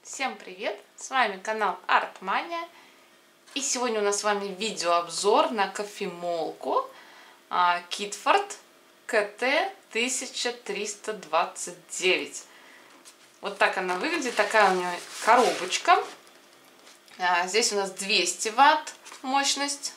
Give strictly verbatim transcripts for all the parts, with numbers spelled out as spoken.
Всем привет! С вами канал Артмания. И сегодня у нас с вами видеообзор на кофемолку Китфорт КТ тысяча триста двадцать девять. Вот так она выглядит, такая у нее коробочка. Здесь у нас двести ватт мощность.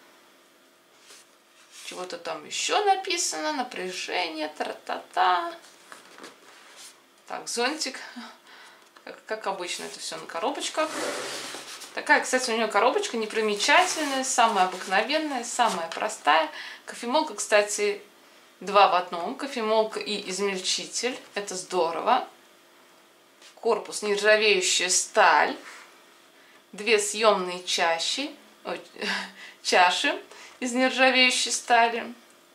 Чего-то там еще написано, напряжение, тра-та-та. Так, зонтик. Как, как обычно, это все на коробочках. Такая, кстати, у нее коробочка непримечательная, самая обыкновенная, самая простая. Кофемолка, кстати, два в одном. Кофемолка и измельчитель. Это здорово. Корпус нержавеющая сталь. Две съемные чаши, ой, чаши из нержавеющей стали.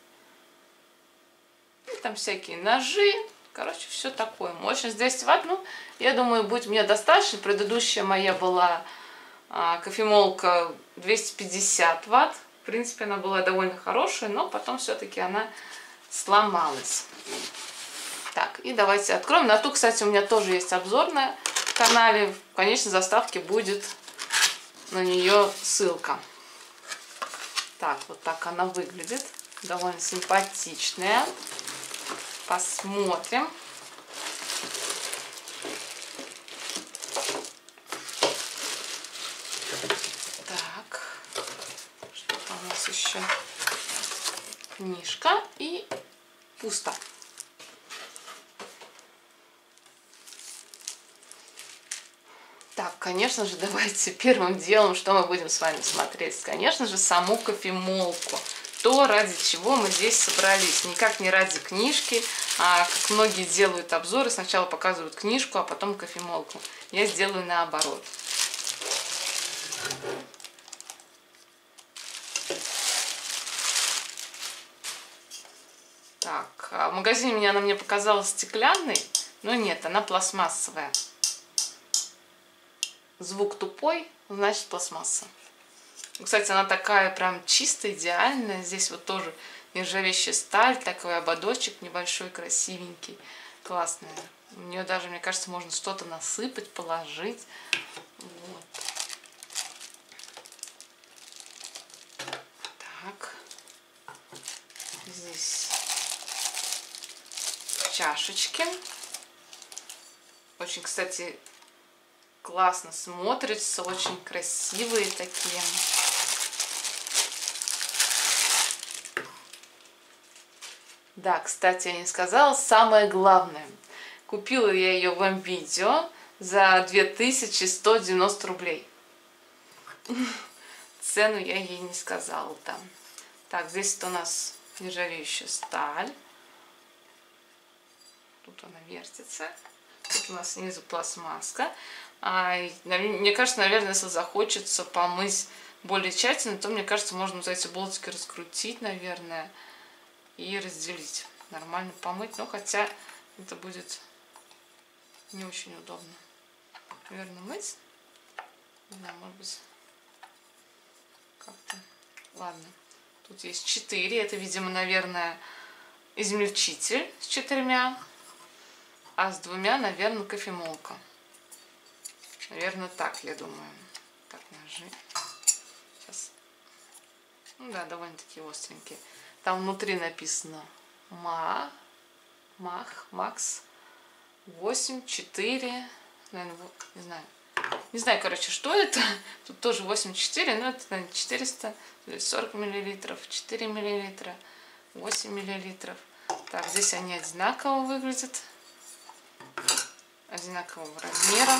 И там всякие ножи. Короче, все такое. Мощность двести ватт, ну, я думаю, будет мне достаточно. Предыдущая моя была а, кофемолка двести пятьдесят ватт. В принципе, она была довольно хорошая, но потом все-таки она сломалась. Так, и давайте откроем. На ту, кстати, у меня тоже есть обзор на канале. Конечно, в заставке будет на нее ссылка. Так, вот так она выглядит. Довольно симпатичная. Посмотрим. Так, что-то у нас еще книжка и пусто. Так, конечно же, давайте первым делом, что мы будем с вами смотреть, конечно же, саму кофемолку. То, ради чего мы здесь собрались. Никак не ради книжки, а как многие делают обзоры. Сначала показывают книжку, а потом кофемолку. Я сделаю наоборот. Так, в магазине меня она мне показалась стеклянной, но нет, она пластмассовая. Звук тупой, значит пластмасса. Кстати, она такая прям чистая, идеальная. Здесь вот тоже нержавеющая сталь, такой ободочек небольшой, красивенький, классная. У нее даже, мне кажется, можно что-то насыпать, положить. Вот. Так. Здесь чашечки. Очень, кстати, классно смотрится, очень красивые такие. Да, кстати, я не сказала, самое главное. Купила я ее в М-Видео за две тысячи сто девяносто рублей. Цену я ей не сказала там. Так, здесь это у нас нержавеющая сталь. Тут она вертится. Тут у нас снизу пластмасска. А, мне кажется, наверное, если захочется помыть более тщательно, то, мне кажется, можно вот эти болтики раскрутить, наверное, и разделить. Нормально помыть, но хотя это будет не очень удобно. Наверное, мыть. Не знаю, может быть, как-то. Ладно. Тут есть четыре. Это, видимо, наверное, измельчитель с четырьмя. А с двумя, наверное, кофемолка. Наверное, так, я думаю. Так, ножи. Сейчас. Ну да, довольно-таки остренькие. Там внутри написано МА, МАХ, МАКС восемь, четыре, наверное, не знаю. Не знаю, короче, что это. Тут тоже восемь, четыре, но это, наверное, четыреста сорок миллилитров, четыре миллилитра, восемь миллилитров. Так, здесь они одинаково выглядят. Одинакового размера.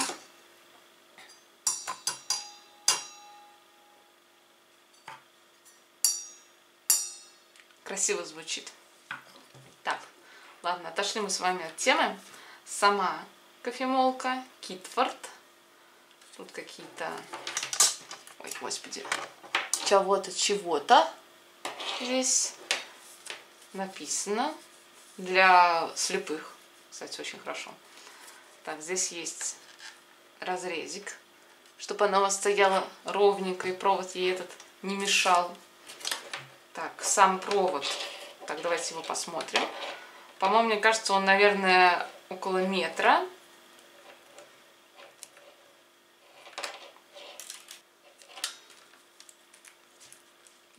Красиво звучит. Так, ладно, отошли мы с вами от темы. Сама кофемолка Китфорт. Тут какие-то, ой, господи, чего-то, чего-то здесь написано. Для слепых, кстати, очень хорошо. Так, здесь есть разрезик, чтобы она у вас стояла ровненько и провод ей этот не мешал. Так, сам провод. Так, давайте его посмотрим. По-моему, мне кажется, он, наверное, около метра.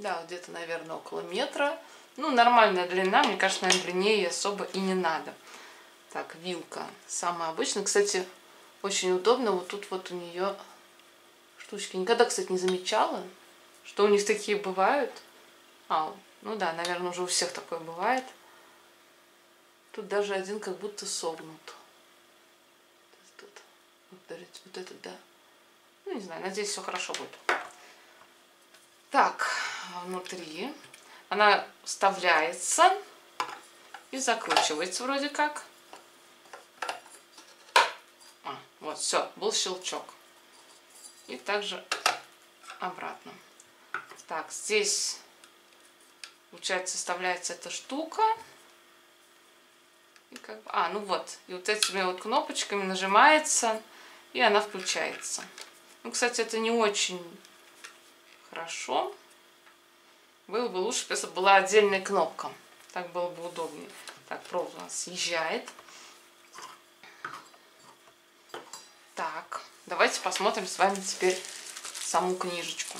Да, где-то, наверное, около метра. Ну, нормальная длина, мне кажется, наверное, длиннее особо и не надо. Так, вилка самая обычная. Кстати, очень удобно. Вот тут вот у нее штучки. Никогда, кстати, не замечала, что у них такие бывают. А, ну да, наверное, уже у всех такое бывает. Тут даже один как будто согнут. Тут, вот, вот этот, да. Ну, не знаю, надеюсь, все хорошо будет. Так, внутри она вставляется и закручивается вроде как. А, вот, все, был щелчок. И также обратно. Так, здесь, получается, вставляется эта штука. И как бы, а, ну вот, и вот этими вот кнопочками нажимается, и она включается. Ну, кстати, это не очень хорошо. Было бы лучше, если бы была отдельная кнопка. Так было бы удобнее. Так, провод у нас съезжает. Так, давайте посмотрим с вами теперь саму книжечку.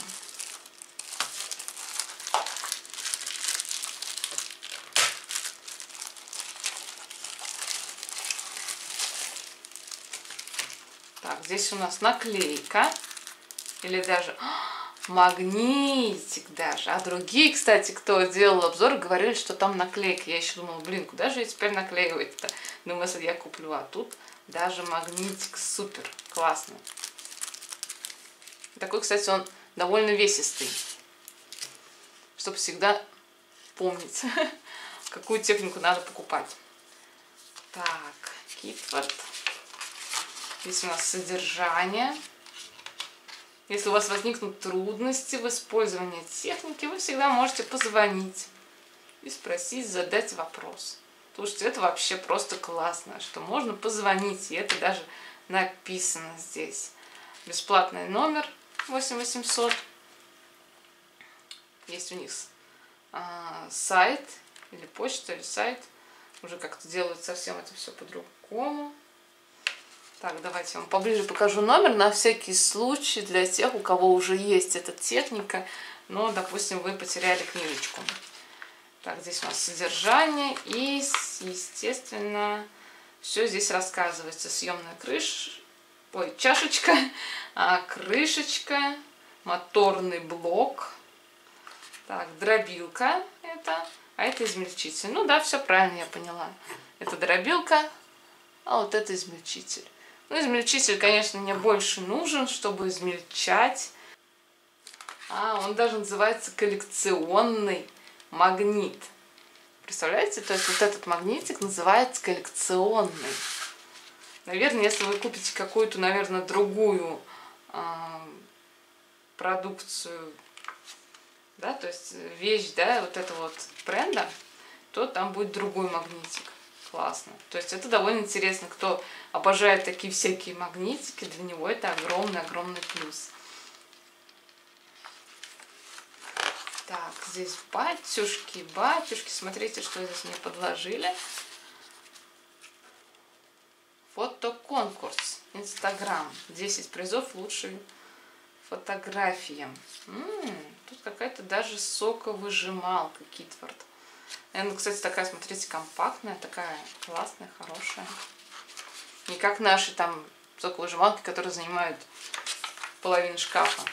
Так, здесь у нас наклейка. Или даже магнитик даже. А другие, кстати, кто делал обзор, говорили, что там наклейка. Я еще думала, блин, куда же я теперь наклеивать-то? Думаю, если я куплю. А тут даже магнитик. Супер, классно. Такой, кстати, он довольно весистый. Чтобы всегда помнить, какую технику надо покупать. Так, Китворт. Здесь у нас содержание. Если у вас возникнут трудности в использовании техники, вы всегда можете позвонить и спросить, задать вопрос. Слушайте, это вообще просто классно, что можно позвонить, и это даже написано здесь. Бесплатный номер восемь восемьсот. Есть у них а, сайт, или почта, или сайт. Уже как-то делают совсем это все по-другому. Так, давайте я вам поближе покажу номер на всякий случай для тех, у кого уже есть эта техника, но, допустим, вы потеряли книжечку. Так, здесь у нас содержание и, естественно, все здесь рассказывается. Съемная крыша, ой, чашечка, крышечка, моторный блок, так, дробилка это, а это измельчитель. Ну да, все правильно я поняла. Это дробилка, а вот это измельчитель. Ну, измельчитель, конечно, мне больше нужен, чтобы измельчать. А, он даже называется коллекционный магнит. Представляете? То есть вот этот магнитик называется коллекционный. Наверное, если вы купите какую-то, наверное, другую э, продукцию, да, то есть вещь, да, вот этого вот бренда, то там будет другой магнитик. Классно. То есть это довольно интересно. Кто обожает такие всякие магнитики, для него это огромный-огромный плюс. Так, здесь батюшки, батюшки. Смотрите, что здесь мне подложили. Фотоконкурс. Инстаграм. десять призов лучшей фотографии. М-м, тут какая-то даже соковыжималка Китворт. Она, кстати, такая, смотрите, компактная, такая классная, хорошая. Не как наши там соковыжималки, которые занимают половину шкафа.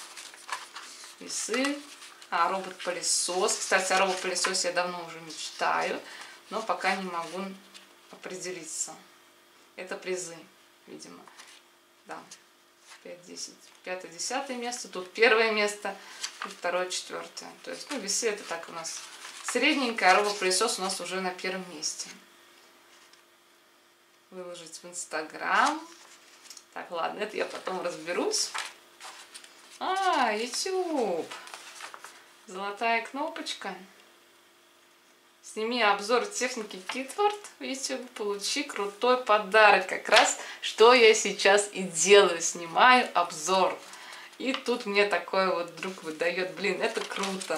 Весы. А, робот-пылесос. Кстати, о робот-пылесосе я давно уже мечтаю, но пока не могу определиться. Это призы, видимо. Да. пять, десять, пятое, десятое место. Тут первое место, тут второе, четвертое. То есть, ну, весы это так у нас средненькая, а робот-пылесос у нас уже на первом месте. Выложить в Инстаграм. Так, ладно, это я потом разберусь. А, YouTube. Золотая кнопочка. Сними обзор техники Китворт в YouTube, получи крутой подарок. Как раз, что я сейчас и делаю. Снимаю обзор. И тут мне такой вот друг выдает. Блин, это круто.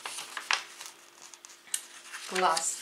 Класс.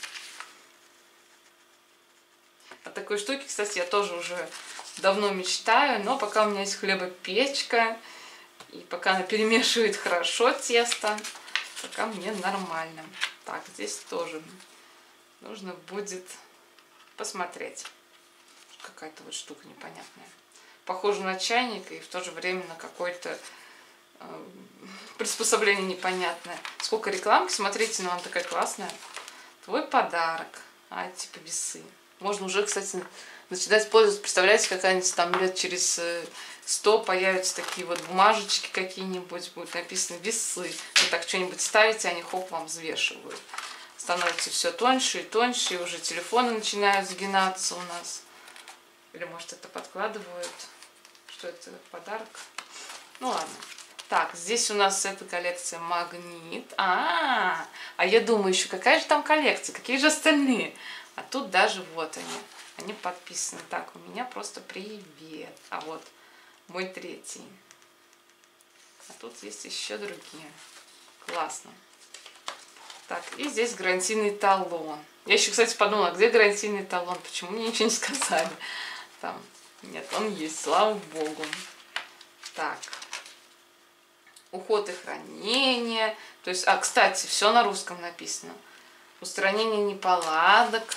О такой штуке, кстати, я тоже уже давно мечтаю, но пока у меня есть хлебопечка, и пока она перемешивает хорошо тесто, Пока мне нормально. Так, здесь тоже нужно будет посмотреть. Какая-то вот штука непонятная. Похоже на чайник и в то же время на какое-то э, приспособление непонятное. Сколько рекламки, смотрите, ну она такая классная. Твой подарок. А, типа весы. Можно уже, кстати, начинать пользоваться. Представляете, какая-нибудь там лет через сто появятся такие вот бумажечки какие-нибудь, будет написано весы. Вы так что-нибудь ставите, они хоп, вам взвешивают. Становится все тоньше и тоньше, и уже телефоны начинают сгинаться у нас. Или может это подкладывают. Что это, подарок? Ну ладно. Так, здесь у нас эта коллекция магнит. А, -а, -а, а я думаю еще, какая же там коллекция, какие же остальные? А тут даже вот они, они подписаны. Так, у меня просто привет. А вот мой третий. А тут есть еще другие. Классно. Так, и здесь гарантийный талон. Я еще, кстати, подумала, где гарантийный талон? Почему мне ничего не сказали? Там, нет, он есть, слава богу. Так. Уход и хранение. То есть, а, кстати, все на русском написано. Устранение неполадок.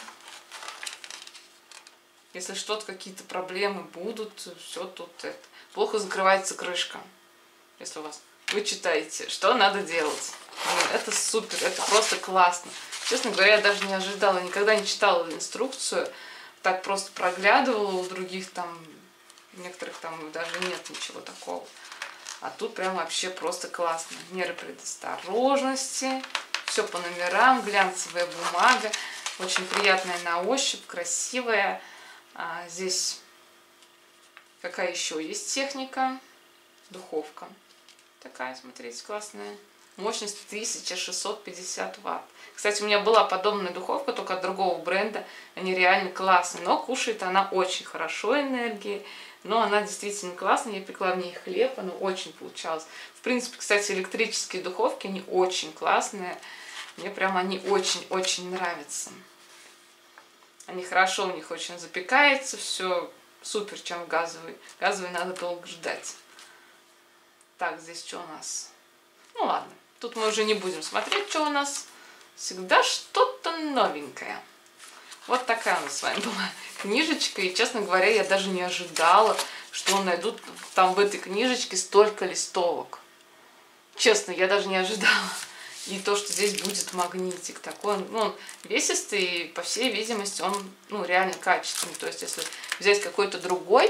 Если что-то, какие-то проблемы будут, все тут это. Плохо закрывается крышка. Если у вас вы читаете, что надо делать. Это супер, это просто классно. Честно говоря, я даже не ожидала, никогда не читала инструкцию. Так просто проглядывала, у других там, некоторых там даже нет ничего такого. А тут прям вообще просто классно. Меры предосторожности, все по номерам, глянцевая бумага, очень приятная на ощупь, красивая. А здесь какая еще есть техника? Духовка. Такая, смотрите, классная. Мощность тысяча шестьсот пятьдесят ватт. Кстати, у меня была подобная духовка, только от другого бренда. Они реально классные, но кушает она очень хорошо энергии. Но она действительно классная. Я пекла в ней хлеб, оно очень получалось. В принципе, кстати, электрические духовки, они очень классные. Мне прям они очень-очень нравятся. Они хорошо, у них очень запекается, все супер, чем газовый. Газовый надо долго ждать. Так, здесь что у нас? Ну ладно, тут мы уже не будем смотреть, что у нас. Всегда что-то новенькое. Вот такая у нас с вами была книжечка. И, честно говоря, я даже не ожидала, что найдут там в этой книжечке столько листовок. Честно, я даже не ожидала. И то, что здесь будет магнитик такой, ну, он весистый, и, по всей видимости, он, ну, реально качественный. То есть, если взять какой-то другой,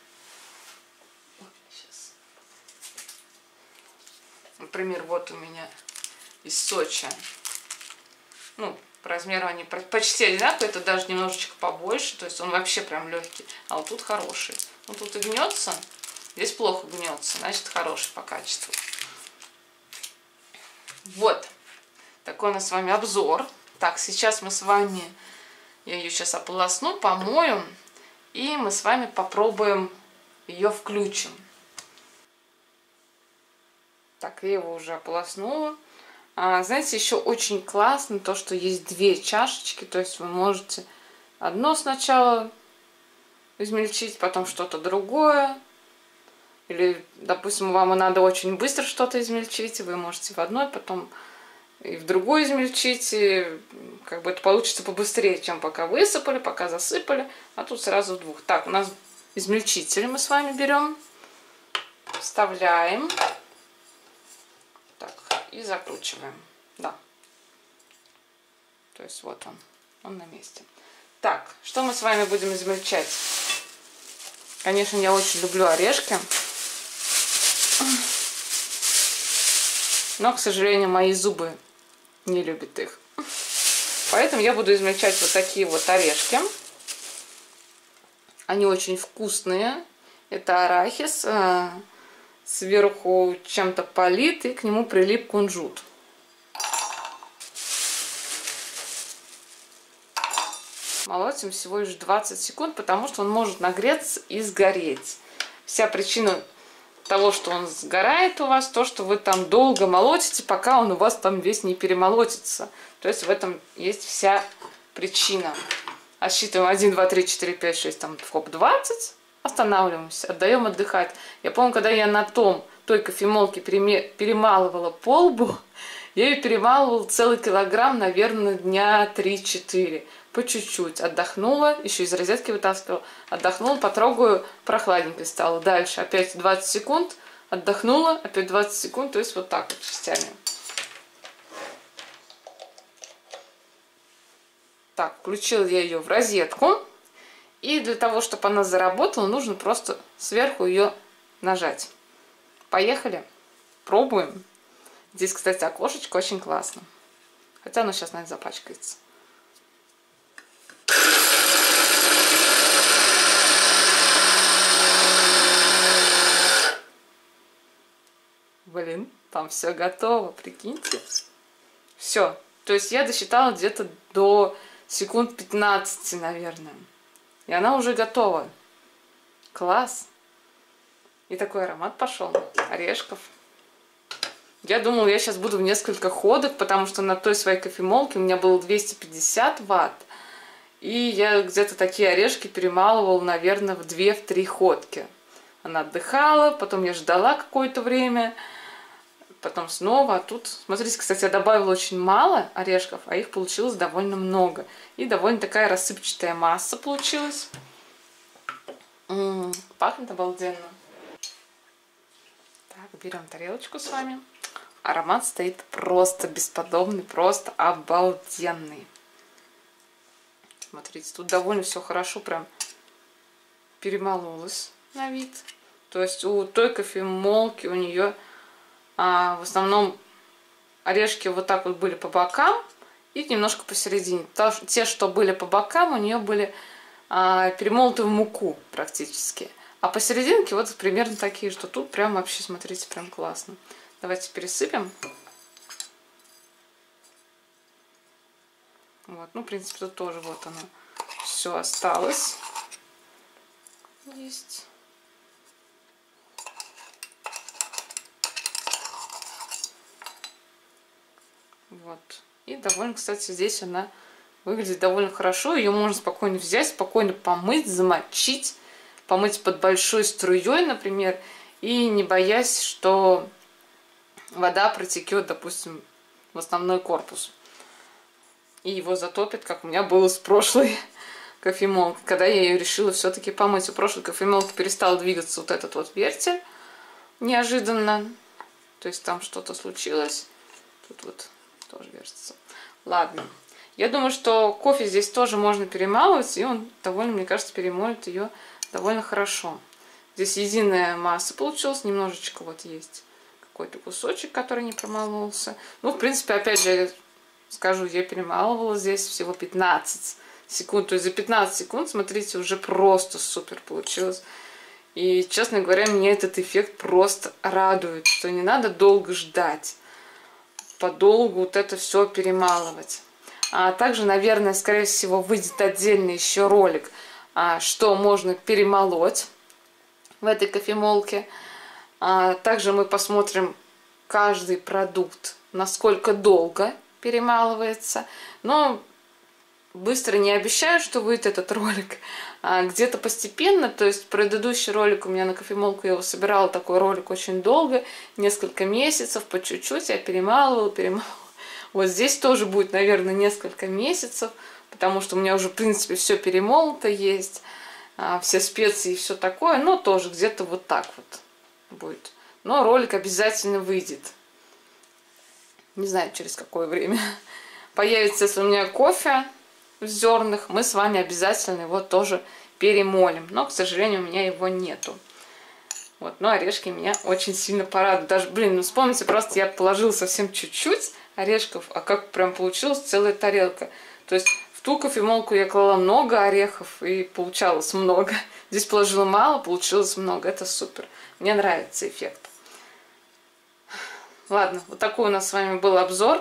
сейчас. Например, вот у меня из Сочи, ну, по размеру они почти одинаковые, это даже немножечко побольше, то есть он вообще прям легкий, а вот тут хороший. Ну, тут и гнется, здесь плохо гнется, значит, хороший по качеству. Вот, такой у нас с вами обзор. Так, сейчас мы с вами, я ее сейчас ополосну, помою, и мы с вами попробуем ее включим. Так, я его уже ополоснула. А, знаете, еще очень классно то, что есть две чашечки, то есть вы можете одно сначала измельчить, потом что-то другое. Или, допустим, вам надо очень быстро что-то измельчить, и вы можете в одной, потом и в другой измельчить. И как бы это получится побыстрее, чем пока высыпали, пока засыпали. А тут сразу в двух. Так, у нас измельчитель мы с вами берем, вставляем. Так, и закручиваем. Да. То есть вот он. Он на месте. Так, что мы с вами будем измельчать? Конечно, я очень люблю орешки. Но, к сожалению, мои зубы не любят их. Поэтому я буду измельчать вот такие вот орешки. Они очень вкусные. Это арахис. Сверху чем-то полит, и к нему прилип кунжут. Молотим всего лишь двадцать секунд, потому что он может нагреться и сгореть. Вся причина того, что он сгорает у вас, то, что вы там долго молотите, пока он у вас там весь не перемолотится. То есть в этом есть вся причина. Отсчитываем один, два, три, четыре, пять, шесть, там, хоп, двадцать. Останавливаемся, отдаем отдыхать. Я помню, когда я на том, той кофемолке перемалывала по лбу, Я ее перемалывала целый килограмм, наверное, дня три-четыре. По чуть-чуть. Отдохнула, еще из розетки вытаскивала. Отдохнула, потрогаю, прохладненько стало. Дальше опять двадцать секунд. Отдохнула, опять двадцать секунд. То есть вот так вот частями. Так, включила я ее в розетку. И для того, чтобы она заработала, нужно просто сверху ее нажать. Поехали. Пробуем. Здесь, кстати, окошечко очень классно. Хотя оно сейчас, наверное, запачкается. Блин, там все готово, прикиньте. Все. То есть я досчитала где-то до секунд пятнадцати, наверное. И она уже готова. Класс. И такой аромат пошел. Орешков. Я думала, я сейчас буду в несколько ходок, потому что на той своей кофемолке у меня было двести пятьдесят ватт. И я где-то такие орешки перемалывала, наверное, в две-три ходки. Она отдыхала, потом я ждала какое-то время, потом снова. А тут, смотрите, кстати, я добавила очень мало орешков, а их получилось довольно много. И довольно такая рассыпчатая масса получилась. М-м, пахнет обалденно. Так, берем тарелочку с вами. Аромат стоит просто бесподобный, просто обалденный. Смотрите, тут довольно все хорошо прям перемололось на вид. То есть у той кофемолки у нее а, в основном орешки вот так вот были по бокам и немножко посередине. Те, что были по бокам, у нее были а, перемолоты в муку практически. А посерединке вот примерно такие, что тут прям вообще, смотрите, прям классно. Давайте пересыпем. Вот, ну, в принципе, тут тоже вот оно все осталось. Есть. Вот. И довольно, кстати, здесь она выглядит довольно хорошо. Ее можно спокойно взять, спокойно помыть, замочить, помыть под большой струей, например, и не боясь, что вода протекет, допустим, в основной корпус. И его затопит, как у меня было с прошлой кофемолкой, когда я ее решила все-таки помыть. У прошлой кофемолки перестал двигаться вот этот вот вертель неожиданно. То есть там что-то случилось. Тут вот тоже вертится. Ладно. Я думаю, что кофе здесь тоже можно перемалывать, и он довольно, мне кажется, перемолит ее довольно хорошо. Здесь единая масса получилась, немножечко вот есть какой-то кусочек, который не промололся. Ну, в принципе, опять же, скажу, я перемалывала здесь всего пятнадцать секунд. То есть за пятнадцать секунд, смотрите, уже просто супер получилось. И, честно говоря, меня этот эффект просто радует, что не надо долго ждать, подолгу вот это все перемалывать. А также, наверное, скорее всего, выйдет отдельный еще ролик, что можно перемолоть в этой кофемолке. А также мы посмотрим каждый продукт, насколько долго перемалывается. Но быстро не обещаю, что выйдет этот ролик. А где-то постепенно, то есть предыдущий ролик у меня на кофемолку, я его собирала, такой ролик очень долго, несколько месяцев, по чуть-чуть я перемалывала, перемалывала. Вот здесь тоже будет, наверное, несколько месяцев, потому что у меня уже, в принципе, все перемолото есть, все специи и все такое, но тоже где-то вот так вот будет. Но ролик обязательно выйдет. Не знаю, через какое время. Появится, если у меня кофе в зернах, мы с вами обязательно его тоже перемолим. Но, к сожалению, у меня его нету. Вот, но орешки меня очень сильно порадуют. Даже, блин, ну вспомните, просто я положила совсем чуть-чуть орешков, а как прям получилась целая тарелка. То есть в ту кофемолку я клала много орехов и получалось много. Здесь положила мало, получилось много. Это супер. Мне нравится эффект. Ладно, вот такой у нас с вами был обзор.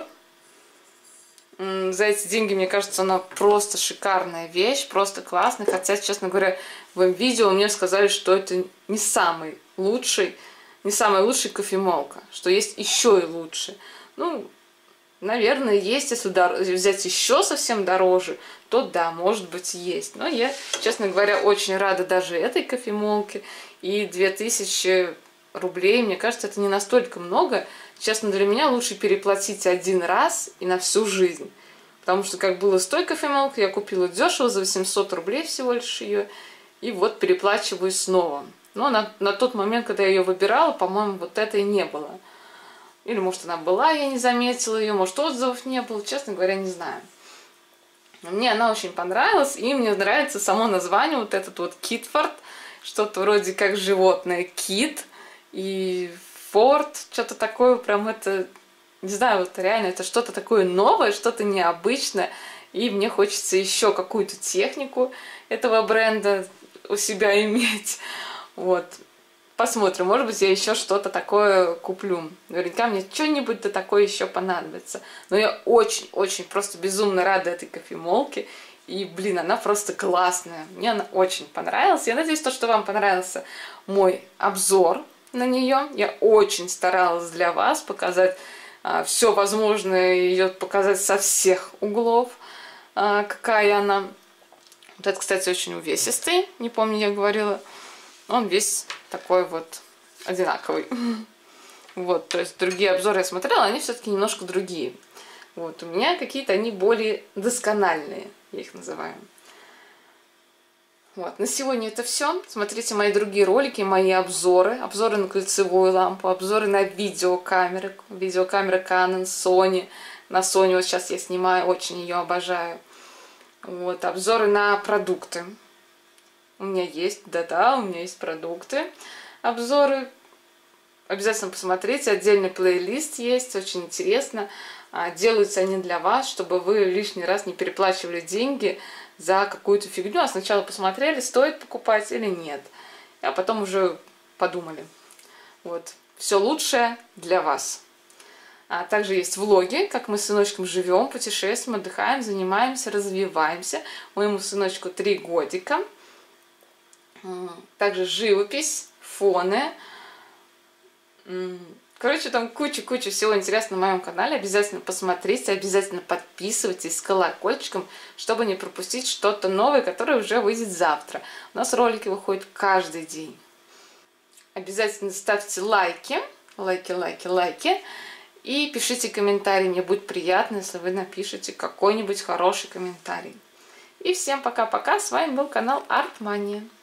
За эти деньги, мне кажется, она просто шикарная вещь, просто классная. Хотя, честно говоря, в этом видео мне сказали, что это не самый лучший, не самая лучшая кофемолка, что есть еще и лучше. Ну, наверное, есть, если взять еще совсем дороже, то да, может быть, есть. Но я, честно говоря, очень рада даже этой кофемолке. И две тысячи рублей, мне кажется, это не настолько много. Честно, для меня лучше переплатить один раз и на всю жизнь. Потому что как было с той кофемолкой, я купила дешево, за восемьсот рублей всего лишь ее. И вот переплачиваю снова. Но на, на тот момент, когда я ее выбирала, по-моему, вот это и не было. Или, может, она была, я не заметила ее, может, отзывов не было, честно говоря, не знаю. Но мне она очень понравилась, и мне нравится само название, вот этот вот Китфорд, что-то вроде как животное кит, и форд, что-то такое, прям это, не знаю, вот реально, это что-то такое новое, что-то необычное, и мне хочется еще какую-то технику этого бренда у себя иметь, вот. Посмотрим, может быть, я еще что-то такое куплю. Наверняка мне что-нибудь да такое еще понадобится. Но я очень-очень просто безумно рада этой кофемолке. И, блин, она просто классная. Мне она очень понравилась. Я надеюсь, то, что вам понравился мой обзор на нее. Я очень старалась для вас показать а, все возможное, ее показать со всех углов, а, какая она. Вот это, кстати, очень увесистый. Не помню, я говорила. Он весь такой вот одинаковый. Вот, то есть другие обзоры я смотрела, они все-таки немножко другие. Вот, у меня какие-то они более доскональные, я их называю. Вот, на сегодня это все. Смотрите мои другие ролики, мои обзоры. Обзоры на кольцевую лампу, обзоры на видеокамеры. Видеокамера Canon, Sony. На Sony вот сейчас я снимаю, очень ее обожаю. Вот, обзоры на продукты. У меня есть, да-да, у меня есть продукты, обзоры. Обязательно посмотрите, отдельный плейлист есть, очень интересно. Делаются они для вас, чтобы вы лишний раз не переплачивали деньги за какую-то фигню, а сначала посмотрели, стоит покупать или нет. А потом уже подумали. Вот, все лучшее для вас. А также есть влоги, как мы с сыночком живем, путешествуем, отдыхаем, занимаемся, развиваемся. Моему сыночку три годика. Также живопись, фоны. Короче, там куча-куча всего интересного на моем канале. Обязательно посмотрите, обязательно подписывайтесь с колокольчиком, чтобы не пропустить что-то новое, которое уже выйдет завтра. У нас ролики выходят каждый день. Обязательно ставьте лайки, лайки, лайки, лайки. И пишите комментарии. Мне будет приятно, если вы напишите какой-нибудь хороший комментарий. И всем пока-пока. С вами был канал Артмания.